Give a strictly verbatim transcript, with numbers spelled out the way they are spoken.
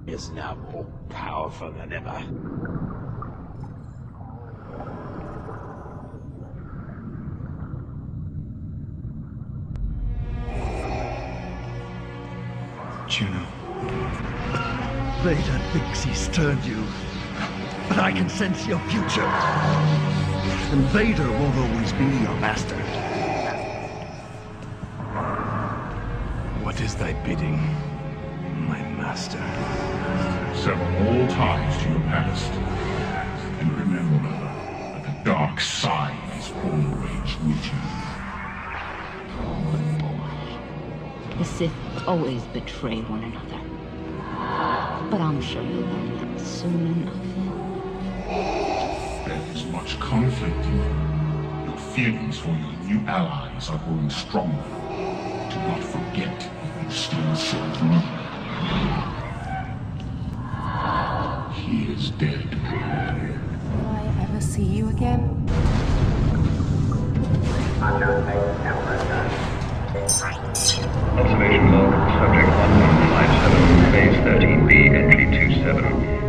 is now more powerful than ever. Juno. Vader thinks he's turned you, but I can sense your future. And Vader won't always be your master. What is thy bidding, my master? Sever all ties to your past. And remember that the dark side is always with you. The Sith always betray one another. But I'm sure you'll learn that soon enough. There is much conflict in you. Your feelings for your new allies are growing stronger. Do not forget you still serve me. He is dead. Will I ever see you again? Observation log, subject one one five seven, phase thirteen B, entry two seven.